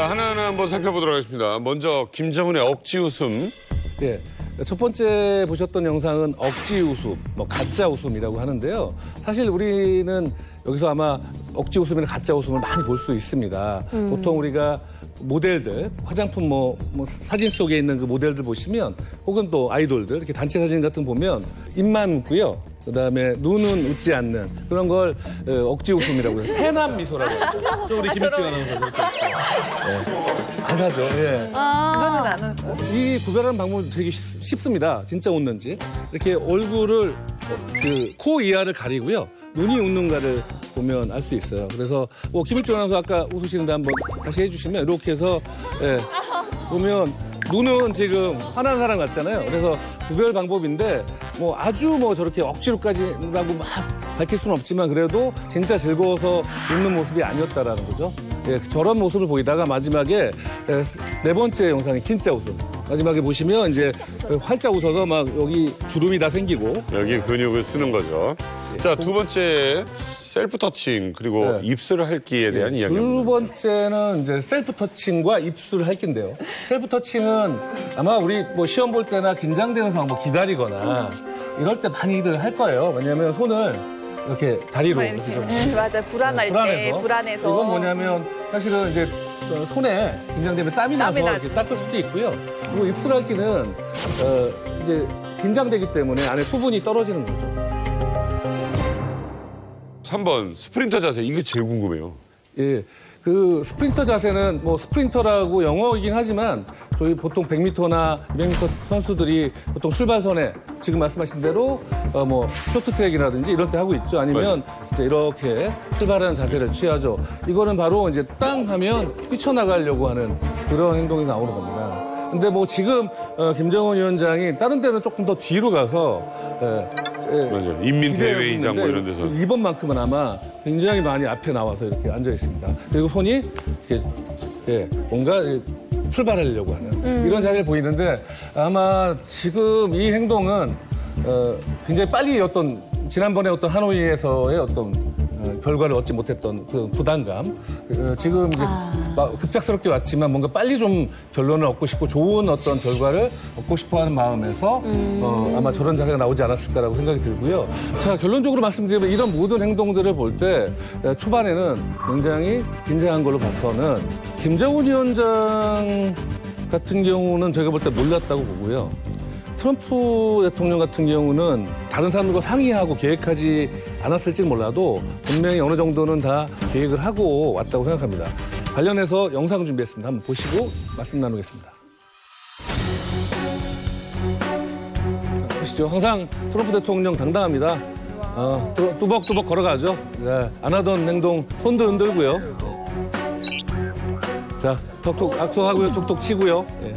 자, 하나하나 한번 살펴보도록 하겠습니다. 먼저 김정은의 억지 웃음. 예. 첫 번째 보셨던 영상은 억지 웃음, 가짜 웃음이라고 하는데요. 사실 우리는 여기서 아마 억지 웃음이나 가짜 웃음을 많이 볼 수 있습니다. 보통 우리가 모델들, 화장품 사진 속에 있는 그 모델들 보시면 혹은 또 아이돌들, 이렇게 단체 사진 같은 거 보면 입만 웃고요. 그다음에 눈은 웃지 않는 그런 걸 억지 웃음이라고 해요. 해남 미소라고 하죠. 저 우리 김익진 아나운서 그렇게 안 하죠. 예. 눈은 안 웃고. 이 구별하는 방법이 되게 쉽습니다. 진짜 웃는지. 이렇게 얼굴을 코 이하를 가리고요. 눈이 웃는가를 보면 알 수 있어요. 그래서 김익준 아나운서 아까 웃으시는데 한번 다시 해주시면 이렇게 해서 보면 눈은 지금 화난 사람 같잖아요. 그래서 구별 방법인데 아주 저렇게 억지로까지라고 막 밝힐 수는 없지만 그래도 진짜 즐거워서 웃는 모습이 아니었다라는 거죠. 예, 저런 모습을 보이다가 마지막에 네 번째 영상이 진짜 웃음. 마지막에 보시면 이제 활짝 웃어서 막 여기 주름이 다 생기고 여기 근육을 쓰는 거죠. 자, 두 번째 셀프 터칭 그리고 입술 핥기에 대한 이야기입니다. 두 번째는 이제 셀프 터칭과 입술 핥기인데요. 셀프 터칭은 아마 우리 시험 볼 때나 긴장되는 상황 기다리거나 이럴 때 많이들 할 거예요. 왜냐하면 손을 이렇게 다리로 이렇게 좀 맞아, 불안할 때, 불안해서. 이건 뭐냐면 사실은 이제 손에 긴장되면 땀이 나서 이렇게 닦을 수도 있고요. 그리고 입술 핥기는 이제 긴장되기 때문에 안에 수분이 떨어지는 거죠. 3번 스프린터 자세. 이게 제일 궁금해요. 예. 그 스프린터 자세는 스프린터라고 영어이긴 하지만 저희 보통 100m나 200m 선수들이 보통 출발선에 지금 말씀하신 대로 쇼트트랙이라든지 이럴 때 하고 있죠. 아니면 이제 이렇게 출발하는 자세를 취하죠. 이거는 바로 이제 땅 하면 뛰쳐나가려고 하는 그런 행동이 나오는 겁니다. 근데 지금 김정은 위원장이 다른 데는 조금 더 뒤로 가서 맞아요. 인민대회의장 이런 데서 이번만큼은 아마 굉장히 많이 앞에 나와서 이렇게 앉아 있습니다. 그리고 손이 이렇게 뭔가 출발하려고 하는 이런 자세를 보이는데 아마 지금 이 행동은 굉장히 빨리 지난번에 하노이에서의 결과를 얻지 못했던 그 부담감. 지금 이제 급작스럽게 왔지만 뭔가 빨리 좀 결론을 얻고 싶고 좋은 결과를 얻고 싶어 하는 마음에서 아마 저런 자세가 나오지 않았을까라고 생각이 들고요. 자, 결론적으로 말씀드리면 이런 모든 행동들을 볼 때 초반에는 굉장히 긴장한 걸로 봐서는 김정은 위원장 같은 경우는 제가 볼 때 몰랐다고 보고요. 트럼프 대통령 같은 경우는 다른 사람들과 상의하고 계획하지 않았을지는 몰라도 분명히 어느 정도는 다 계획을 하고 왔다고 생각합니다. 관련해서 영상 준비했습니다. 한번 보시고 말씀 나누겠습니다. 보시죠. 항상 트럼프 대통령 당당합니다. 뚜벅뚜벅 걸어가죠. 네, 안 하던 행동 손도 흔들고요. 자, 톡톡 악수하고요. 톡톡 치고요. 네.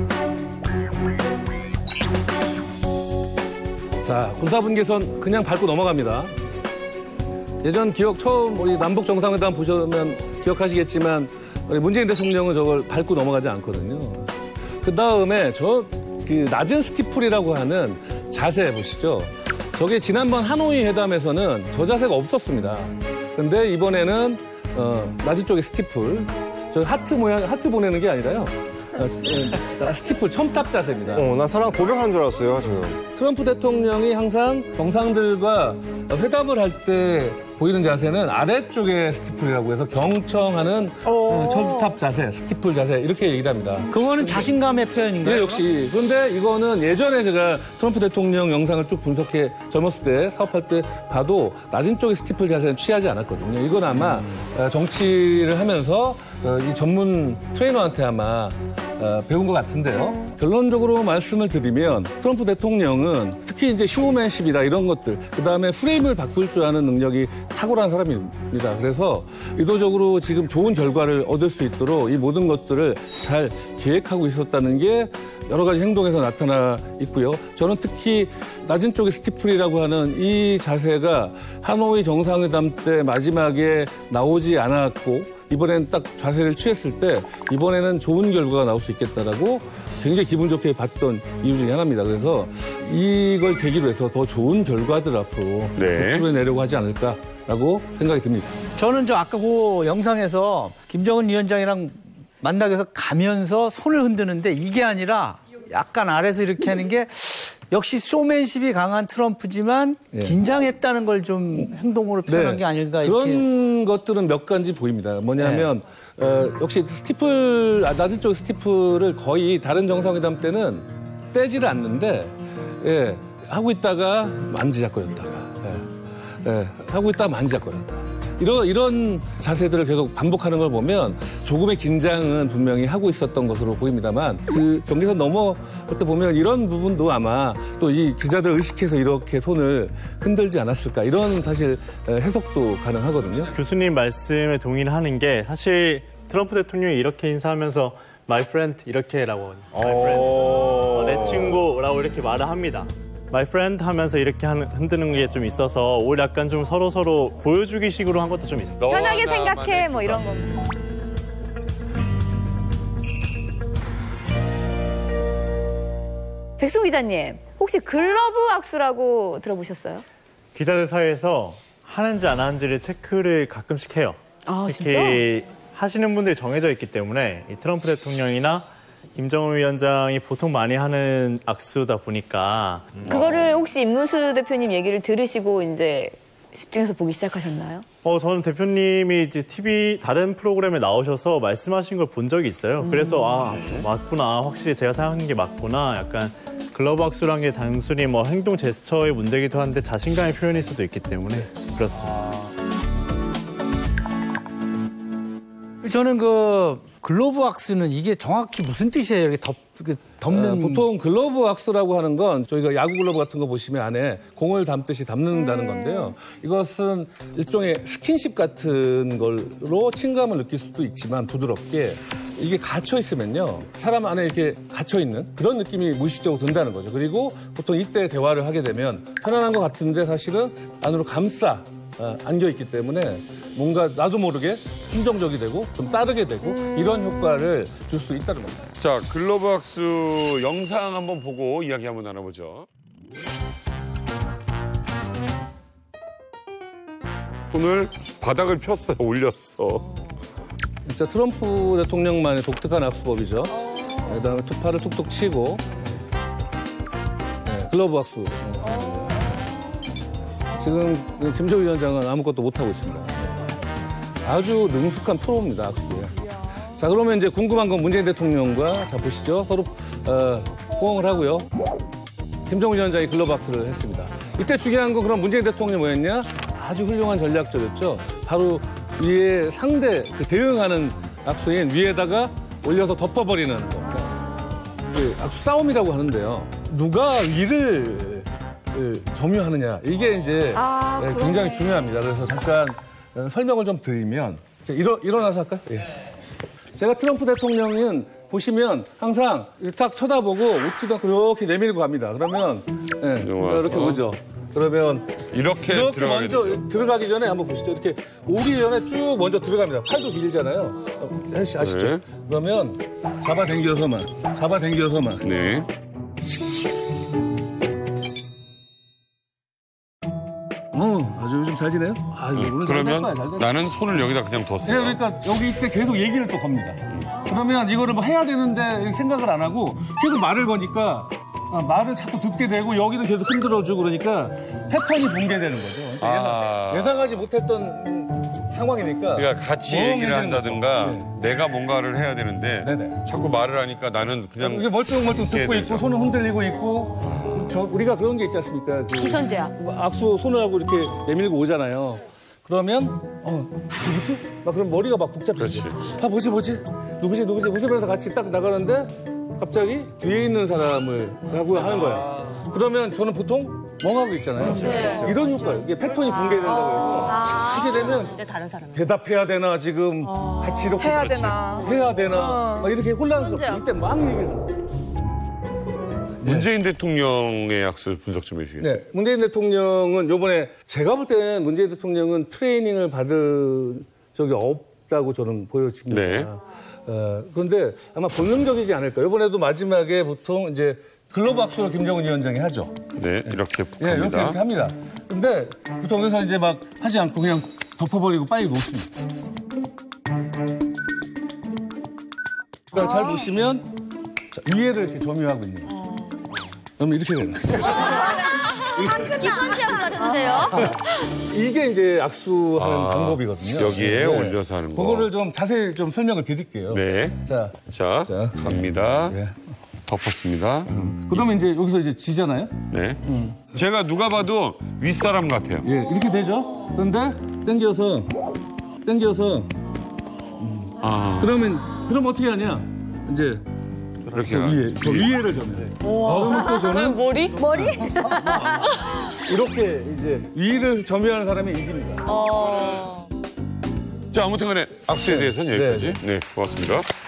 자, 군사분계선 그냥 밟고 넘어갑니다. 예전 처음 우리 남북 정상회담 보시면 기억하시겠지만 우리 문재인 대통령은 저걸 밟고 넘어가지 않거든요. 그 다음에 낮은 스티플이라고 하는 자세 보시죠. 저게 지난번 하노이 회담에서는 저 자세가 없었습니다. 근데 이번에는 낮은 쪽에 스티플, 저 하트 보내는 게 아니라요. 스티플 첨탑 자세입니다. 나 사람 고백하는 줄 알았어요, 지금. 트럼프 대통령이 항상 정상들과 회담을 할 때 보이는 자세는 아래쪽에 스티플이라고 해서 경청하는 첨탑 자세, 스티플 자세 이렇게 얘기를 합니다. 그거는 자신감의 표현인가요? 네, 역시. 그런데 이거는 예전에 제가 트럼프 대통령 영상을 쭉 분석해 젊었을 때 사업할 때 봐도 낮은 쪽의 스티플 자세는 취하지 않았거든요. 이건 아마 정치를 하면서 이 전문 트레이너한테 아마 배운 것 같은데요. 결론적으로 말씀을 드리면 트럼프 대통령은 특히 이제 쇼맨십이라 이런 것들, 그 다음에 프레임을 바꿀 줄 아는 능력이 탁월한 사람입니다. 그래서 의도적으로 지금 좋은 결과를 얻을 수 있도록 이 모든 것들을 잘 계획하고 있었다는 게 여러 가지 행동에서 나타나 있고요. 저는 특히 낮은 쪽의 스티플이라고 하는 이 자세가 하노이 정상회담 때 마지막에 나오지 않았고 이번에는 딱 자세를 취했을 때 이번에는 좋은 결과가 나올 수 있겠다라고 굉장히 기분 좋게 봤던 이유 중에 하나입니다. 그래서 이걸 계기로 해서 더 좋은 결과들 앞으로 도출해내려고 하지 않을까라고 생각이 듭니다. 저는 아까 그 영상에서 김정은 위원장이랑 만나서 가면서 손을 흔드는데 이게 아니라 약간 아래서 이렇게 하는 게 역시 쇼맨십이 강한 트럼프지만 긴장했다는 걸 좀 행동으로 표현한 게 아닐까 이렇게. 그런 것들은 몇 가지 보입니다. 뭐냐면 역시 낮은 쪽 스티플을 거의 다른 정상회담 때는 떼지를 않는데 하고 있다가 만지작거렸다가 하고 있다가 만지작거렸다. 이런 자세들을 계속 반복하는 걸 보면 조금의 긴장은 분명히 하고 있었던 것으로 보입니다만 그 경계선 넘어갈 때 보면 이런 부분도 아마 또 이 기자들을 의식해서 이렇게 손을 흔들지 않았을까 이런 사실 해석도 가능하거든요. 교수님 말씀에 동의를 하는 게 사실 트럼프 대통령이 이렇게 인사하면서 My friend 이렇게라고 My friend 내 친구라고 이렇게 말을 합니다. My friend 하면서 이렇게 흔드는 게 좀 있어서 오히려 약간 좀 서로 보여주기 식으로 한 것도 좀 있어요. 편하게 생각해 뭐 이런 거. 백승우 기자님, 혹시 글러브 악수라고 들어보셨어요? 기자들 사이에서 하는지 안 하는지를 체크를 가끔씩 해요. 아, 특히 진짜? 하시는 분들이 정해져 있기 때문에 이 트럼프 대통령이나 김정은 위원장이 보통 많이 하는 악수다 보니까 그거를 혹시 임문수 대표님 얘기를 들으시고 이제 집중해서 보기 시작하셨나요? 저는 대표님이 이제 TV 다른 프로그램에 나오셔서 말씀하신 걸 본 적이 있어요. 그래서 맞구나. 확실히 제가 생각하는 게 맞구나. 약간 글러브 악수란 게 단순히 뭐 행동 제스처의 문제이기도 한데 자신감의 표현일 수도 있기 때문에 그렇습니다. 저는 글로브 악수는 이게 정확히 무슨 뜻이에요? 이렇게 덮는. 보통 글러브 악수라고 하는 건 저희가 야구 글러브 같은 거 보시면 안에 공을 담듯이 담는다는 건데요. 이것은 일종의 스킨십 같은 걸로 친감을 느낄 수도 있지만 부드럽게 이게 갇혀 있으면요. 사람 안에 이렇게 갇혀 있는 그런 느낌이 무의식적으로 든다는 거죠. 그리고 보통 이때 대화를 하게 되면 편안한 것 같은데 사실은 안으로 안겨 있기 때문에 뭔가 나도 모르게 순정적이 되고 좀 따르게 되고 이런 효과를 줄 수 있다는 겁니다. 자, 글러브 악수 영상 한번 보고 이야기 한번 나눠보죠. 손을 바닥을 폈어요. 올렸어. 진짜 트럼프 대통령만의 독특한 악수법이죠. 그다음에 투파를 툭툭 치고 글러브 악수. 지금 김정은 위원장은 아무것도 못하고 있습니다. 아주 능숙한 프로입니다, 악수에. 자, 그러면 이제 궁금한 건 문재인 대통령과 자 보시죠. 서로 호응을 하고요. 김정은 위원장이 글러브 악수를 했습니다. 이때 중요한 건 그럼 문재인 대통령이 뭐였냐? 아주 훌륭한 전략적이었죠. 바로 위에 상대 대응하는 악수인 위에다가 올려서 덮어버리는 겁니다. 악수 싸움이라고 하는데요. 누가 위를 점유하느냐 이게 이제 굉장히 중요합니다. 그래서 잠깐 설명을 좀 드리면 일어나서 할까요? 예. 제가 트럼프 대통령은 보시면 항상 딱 쳐다보고 웃지도 않고 이렇게 내밀고 갑니다. 그러면 이렇게 보죠. 그러면 이렇게 먼저 들어가기 전에 한번 보시죠. 이렇게 오기 전에 쭉 먼저 들어갑니다. 팔도 길잖아요. 아시죠? 네. 그러면 잡아당겨서만. 네. 아주 요즘 잘 지내요? 오늘 그러면 나는 손을 여기다 그냥 뒀어요. 네, 그러니까 여기 이때 계속 얘기를 또 겁니다. 그러면 이거를 뭐 해야 되는데 생각을 안 하고 계속 말을 거니까 말을 자꾸 듣게 되고 여기는 계속 흔들어주고 그러니까 패턴이 붕괴되는 거죠. 그러니까 예상하지 못했던 상황이니까. 그러니까 같이 얘기를 한다든가 내가 뭔가를 해야 되는데 자꾸 말을 하니까 나는 그냥 이게 멀뚱멀뚱 듣고 있고 손을 흔들리고 있고 우리가 그런 게 있지 않습니까? 시선제약. 악수 손을 하고 이렇게 내밀고 오잖아요. 그러면 누구지? 그럼 머리가 막 복잡해져. 뭐지? 누구지? 웃으면서 같이 딱 나가는데 갑자기 뒤에 있는 사람을 하고 하는 거야. 그러면 저는 보통 멍하고 있잖아요. 이런 효과예요. 이게 패턴이 붕괴된다고 해서 하게 되면 대답해야 되나 지금 같이 이렇게 해야 되나 막 이렇게 혼란스럽고 이때 막 얘기를 해요. 문재인 대통령의 악수 분석 좀 해주시겠어요? 네, 문재인 대통령은 요번에 제가 볼 때는 문재인 대통령은 트레이닝을 받은 적이 없다고 저는 보여집니다. 네. 그런데 아마 본능적이지 않을까. 이번에도 마지막에 보통 이제 글러브 악수를 김정은 위원장이 하죠. 네, 이렇게 네, 합니다. 이렇게 합니다. 근데 보통 여기서 이제 막 하지 않고 그냥 덮어버리고 빨리 놓습니다. 그러니까 잘 보시면 자, 위에를 이렇게 점유하고 있는 거죠. 그러면 이렇게 되는 거죠. 기선제압 같은데요? 이게 이제 악수하는 방법이거든요. 여기에 올려서 하는 거. 그거를 좀 자세히 좀 설명을 드릴게요. 네. 자, 자, 갑니다. 네. 덮었습니다. 그러면 이제 여기서 이제 지잖아요. 네. 제가 누가 봐도 윗사람 같아요. 예, 이렇게 되죠. 그런데 당겨서 그럼 어떻게 하냐? 이제 이렇게 그 위에를 점해. 그러면 또 저는 머리? 이렇게 이제 위를 점유하는 사람이 이깁니다. 자, 아무튼 간에 악수에 대해서는 여기까지. 네, 고맙습니다.